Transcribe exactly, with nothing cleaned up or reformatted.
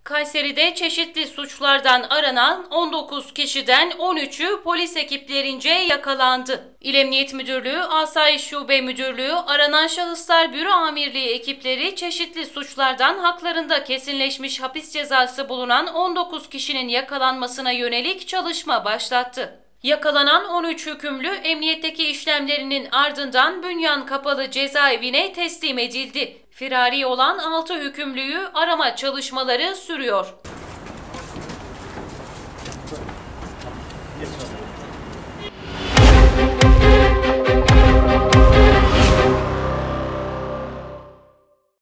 Kayseri'de çeşitli suçlardan aranan on dokuz kişiden on üçü polis ekiplerince yakalandı. İl Emniyet Müdürlüğü, Asayiş Şube Müdürlüğü, Aranan Şahıslar Büro Amirliği ekipleri çeşitli suçlardan haklarında kesinleşmiş hapis cezası bulunan on dokuz kişinin yakalanmasına yönelik çalışma başlattı. Yakalanan on üç hükümlü emniyetteki işlemlerinin ardından Bünyan Kapalı Cezaevine teslim edildi. Firari olan altı hükümlüyü arama çalışmaları sürüyor.